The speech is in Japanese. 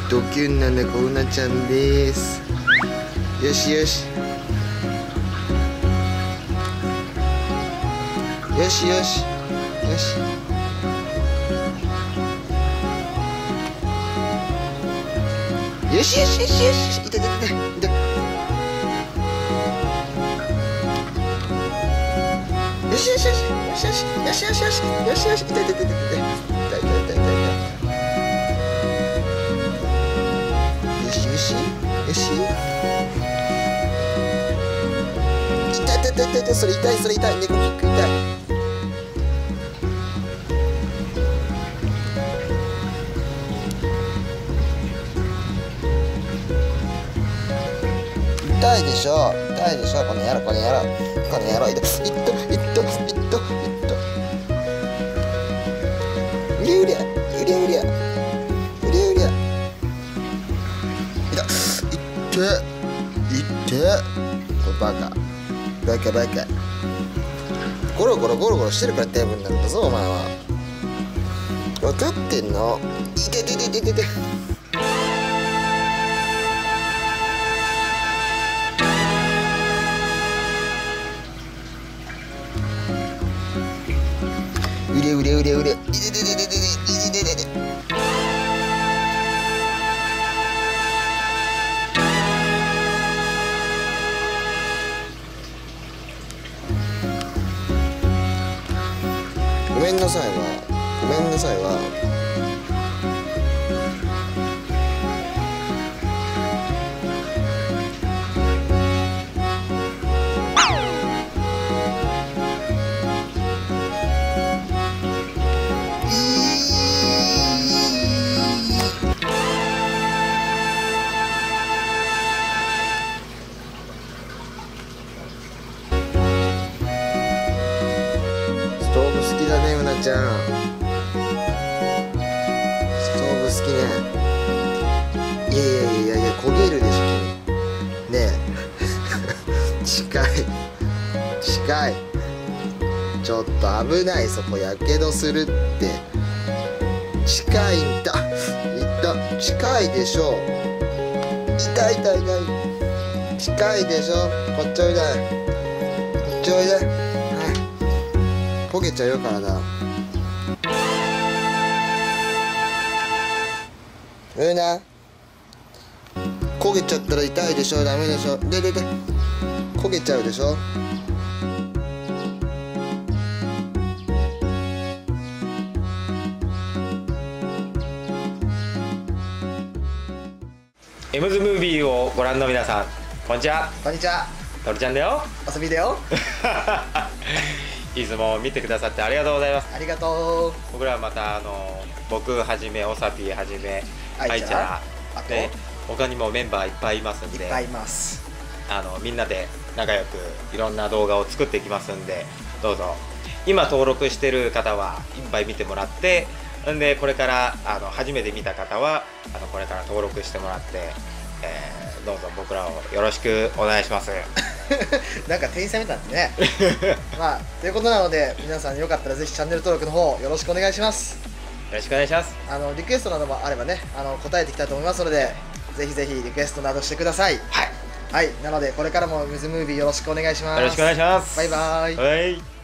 ドキュンな猫うなちゃんです。よしよしよしよしよしよしよしよしよし、いたいたいたいた。よしよしよしよしよしよしよしよしよしよしよし、いたいたいたいたいたいたいたいたいたいたいた。よしよしよし、痛い痛い痛い痛い、それ痛いそれ痛い、猫キック痛い。痛いでしょ痛いでしょ、この野郎この野郎この野郎、いったいったいったいったいった、うりゃうりゃうりゃうりゃうりゃうりゃうりゃ、いたいっていって、これバカバカバカ、ゴロゴロゴロゴロしてるからテーブルなんだぞお前は。分かってんの。いてててててて、うれうれうれうれ、いててててててててててて。ごめんなさいわ、ごめんなさいわ。ストーブ好きだね、うなちゃん。ストーブ好きね。いやいやいやいや、焦げるでしょ君。ねえ近い近い、ちょっと危ない、そこやけどするって。近いんだ、いった近いでしょ。痛い痛い痛い、近いでしょ。こっちおいで、こっちおいで。焦げちゃうよ体。うな、焦げちゃったら痛いでしょ、ダメでしょ。で焦げちゃうでしょ。 エムズムービーをご覧の皆さん、こんにちは。 こんにちは、 トルちゃんだよ。 遊びだよ。 いつも見てくださってありがとうございます。 ありがとう。 僕らはまた僕はじめおさぴはじめあいちゃあとで他にもメンバーいっぱいいますんで、 いっぱいいます。 みんなで仲良くいろんな動画を作っていきますんで、どうぞ今登録してる方はいっぱい見てもらって、んでこれから初めて見た方はこれから登録してもらって、どうぞ僕らをよろしくお願いします。 なんか店員さんみたいですね。まあということなので、皆さんよかったらぜひチャンネル登録の方よろしくお願いします。 よろしくお願いします。 リクエストなどもあればね、答えていきたいと思いますので、ぜひぜひリクエストなどしてください。 はい、 はい、なのでこれからも水ムービーよろしくお願いします。 よろしくお願いします。 バイバイ。 はい。